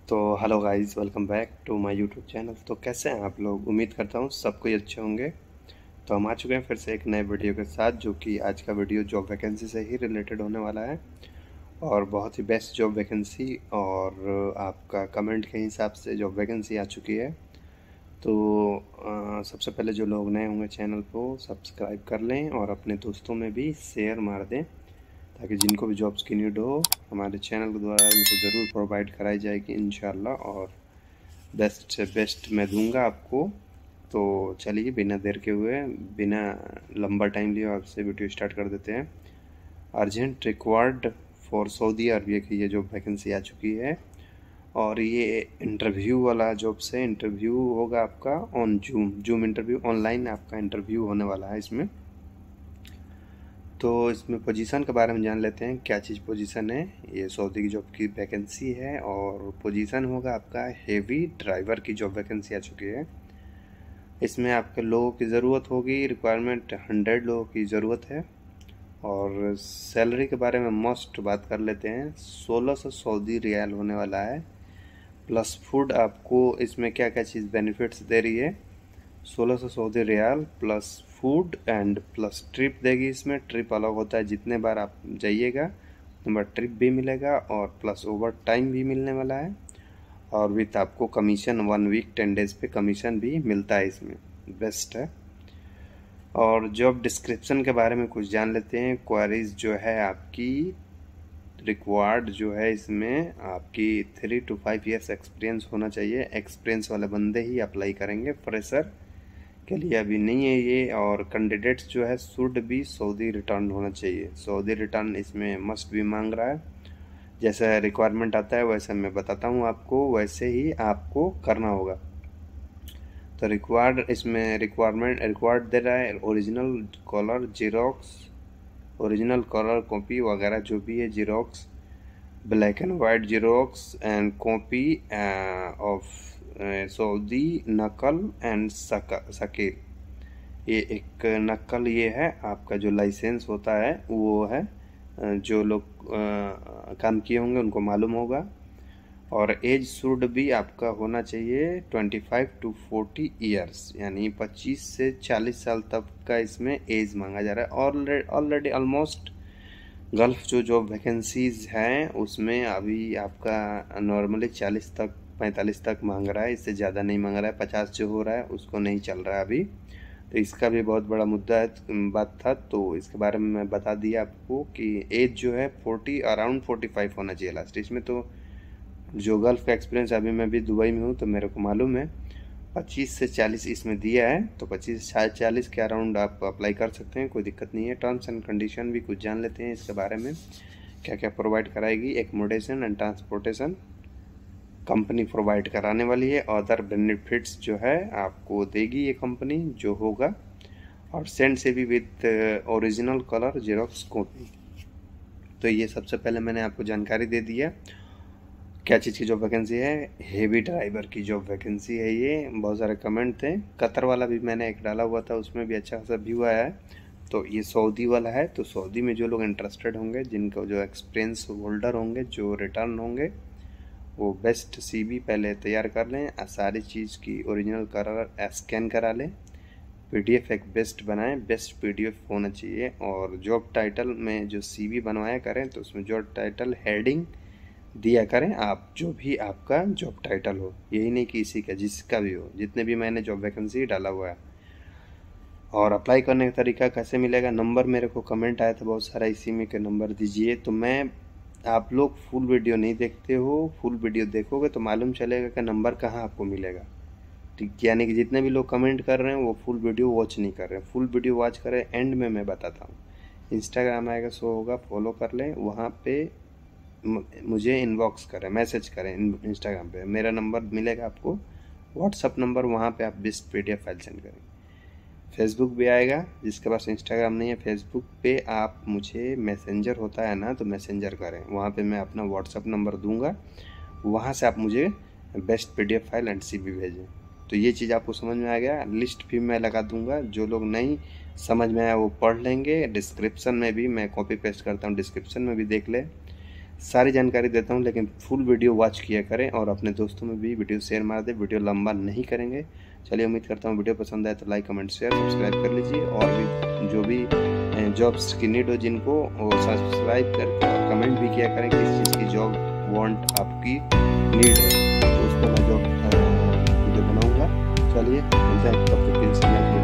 तो hello guys, welcome back to my YouTube channel. तो कैसे हैं आप लोग? उम्मीद करता हूँ सब कोई अच्छे होंगे। तो हम आ चुके हैं फिर से एक नए वीडियो के साथ, जो कि आज का वीडियो जॉब वैकेंसी से ही रिलेटेड होने वाला है और बहुत ही बेस्ट जॉब वैकेंसी और आपका कमेंट के हिसाब से जॉब वैकेंसी आ चुकी है। तो सबसे पहले जो लोग नए होंगे चैनल को सब्सक्राइब कर लें और अपने दोस्तों में भी शेयर मार दें, ताकि जिनको भी जॉब्स की नीड हो हमारे चैनल के द्वारा उनको ज़रूर प्रोवाइड कराई जाएगी इंशाल्लाह, और बेस्ट से बेस्ट मैं दूंगा आपको। तो चलिए बिना देर के हुए, बिना लंबा टाइम लिए आपसे वीडियो स्टार्ट कर देते हैं। Urgent required for Saudi Arabia की ये जॉब वैकेंसी आ चुकी है और ये इंटरव्यू वाला जॉब से इंटरव्यू होगा आपका ऑन जूम इंटरव्यू, ऑनलाइन आपका इंटरव्यू होने वाला है इसमें। तो इसमें पोजीशन के बारे में जान लेते हैं, क्या चीज़ पोजीशन है। ये सऊदी की जॉब की वैकेंसी है और पोजीशन होगा आपका हेवी ड्राइवर की जॉब वैकेंसी आ चुकी है। इसमें आपके लोगों की ज़रूरत होगी, रिक्वायरमेंट 100 लोगों की ज़रूरत है। और सैलरी के बारे में मस्ट बात कर लेते हैं, 1600 सऊदी रियाल होने वाला है। प्लस फूड आपको इसमें क्या क्या चीज़ बेनिफिट्स दे रही है, 1600 Saudi riyal plus food and plus trip देगी। इसमें ट्रिप अलग होता है, जितने बार आप जाइएगा उतने बार ट्रिप भी मिलेगा और प्लस ओवर टाइम भी मिलने वाला है। और विथ आपको कमीशन 1 वीक 10 डेज पे कमीशन भी मिलता है, इसमें बेस्ट है। और जॉब डिस्क्रिप्शन के बारे में कुछ जान लेते हैं। क्वारीज जो है आपकी रिक्वायर्ड जो है, इसमें आपकी 3 to 5 ईयर्स एक्सपीरियंस होना चाहिए। एक्सपीरियंस वाले बंदे ही अप्लाई करेंगे, फ्रेशर के लिए अभी नहीं है ये। और कैंडिडेट्स जो है शुड भी सऊदी रिटर्न होना चाहिए, सऊदी रिटर्न इसमें मस्ट भी मांग रहा है। जैसा रिक्वायरमेंट आता है वैसे मैं बताता हूँ आपको, वैसे ही आपको करना होगा। तो रिक्वायर्ड दे रहा है original colour xerox, original colour copy वगैरह जो भी है, xerox, black and white xerox and copy of Saudi नकल एंड शकील। ये एक नकल ये है आपका जो लाइसेंस होता है वो है, जो लोग काम किए होंगे उनको मालूम होगा। और एज शुड भी आपका होना चाहिए 25 to 40 ईयर्स, यानी 25 से 40 साल तक का इसमें एज मांगा जा रहा है। ऑलरेडी ऑलमोस्ट गल्फ जो जॉब वैकेंसीज हैं उसमें अभी आपका नॉर्मली 40 तक 45 तक मांग रहा है, इससे ज़्यादा नहीं मांग रहा है। 50 जो हो रहा है उसको नहीं चल रहा है अभी। तो इसका भी बहुत बड़ा मुद्दा है, बात था, तो इसके बारे में मैं बता दिया आपको कि एज जो है 40 अराउंड 45 होना चाहिए लास्ट। इसमें तो जो गल्फ का एक्सपीरियंस, अभी मैं भी दुबई में हूँ तो मेरे को मालूम है 25 से 40 इसमें दिया है। तो 25 से 40 के अराउंड आप अप्लाई कर सकते हैं, कोई दिक्कत नहीं है। टर्म्स एंड कंडीशन भी कुछ जान लेते हैं इसके बारे में, क्या क्या प्रोवाइड कराएगी। Accommodation and transportation company provide कराने वाली है। अदर बेनिफिट्स जो है आपको देगी ये कंपनी जो होगा। और सेंड से भी with original colour xerox copy. तो ये सबसे पहले मैंने आपको जानकारी दे दिया क्या चीज़ की जॉब वैकेंसी है। हेवी ड्राइवर की जॉब वैकेंसी है ये। बहुत सारे कमेंट थे, कतर वाला भी मैंने एक डाला हुआ था, उसमें भी अच्छा खासा व्यू आया है। तो ये सऊदी वाला है, तो सऊदी में जो लोग इंटरेस्टेड होंगे, जिनको जो एक्सपीरियंस होल्डर होंगे, जो रिटर्न होंगे, वो बेस्ट CV पहले तैयार कर लें। सारी चीज़ की ओरिजिनल कलर स्कैन करा लें, PDF एक बेस्ट बनाएं, बेस्ट PDF होना चाहिए। और जॉब टाइटल में जो CV बनवाया करें तो उसमें जॉब टाइटल हेडिंग दिया करें आप, जो भी आपका जॉब टाइटल हो, यही नहीं कि इसी का, जिसका भी हो, जितने भी मैंने जॉब वैकेंसी डाला हुआ है। और अप्लाई करने का तरीका कैसे मिलेगा, नंबर मेरे को कमेंट आया था बहुत सारा, इसी में के नंबर दीजिए। तो मैं, आप लोग फुल वीडियो नहीं देखते हो, फुल वीडियो देखोगे तो मालूम चलेगा कि नंबर कहाँ आपको मिलेगा। ठीक, यानी कि जितने भी लोग कमेंट कर रहे हैं वो फुल वीडियो वॉच नहीं कर रहे हैं। फुल वीडियो वॉच करें, एंड में मैं बताता हूँ। इंस्टाग्राम आएगा, शो होगा, फॉलो कर लें, वहाँ पे मुझे इनबॉक्स करें, मैसेज करें इंस्टाग्राम पे, मेरा नंबर मिलेगा आपको, व्हाट्सअप नंबर, वहाँ पे आप बेस्ट PDF फाइल सेंड करें। फेसबुक भी आएगा, जिसके पास इंस्टाग्राम नहीं है, फेसबुक पे आप मुझे मैसेंजर होता है ना, तो मैसेंजर करें, वहाँ पे मैं अपना व्हाट्सअप नंबर दूंगा, वहाँ से आप मुझे best PDF file and CV भेजें। तो ये चीज़ आपको समझ में आ गया। लिस्ट भी मैं लगा दूंगा, जो लोग नहीं समझ में आया वो पढ़ लेंगे। डिस्क्रिप्शन में भी मैं कॉपी पेस्ट करता हूँ, डिस्क्रिप्शन में भी देख ले। सारी जानकारी देता हूँ, लेकिन फुल वीडियो वॉच किया करें और अपने दोस्तों में भी वीडियो शेयर मार दें। वीडियो लंबा नहीं करेंगे। चलिए, उम्मीद करता हूँ वीडियो पसंद आए तो लाइक कमेंट शेयर सब्सक्राइब कर लीजिए, और भी जो भी जॉब्स की नीड हो जिनको, वो सब्सक्राइब करके और कमेंट भी किया करें किस चीज़ की जॉब वांट आपकी नीड है, तो उस पर मैं जॉब वीडियो बनाऊँगा। चलिए मिलते हैं, तब तक के लिए समय